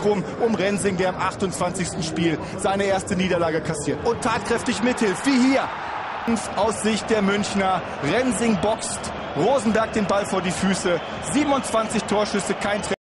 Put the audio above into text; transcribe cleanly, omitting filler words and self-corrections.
Zentrum um Rensing, der im 28. Spiel seine erste Niederlage kassiert und tatkräftig mithilft, wie hier. Aus Sicht der Münchner. Rensing boxt Rosenberg den Ball vor die Füße. 27 Torschüsse, kein Treffer.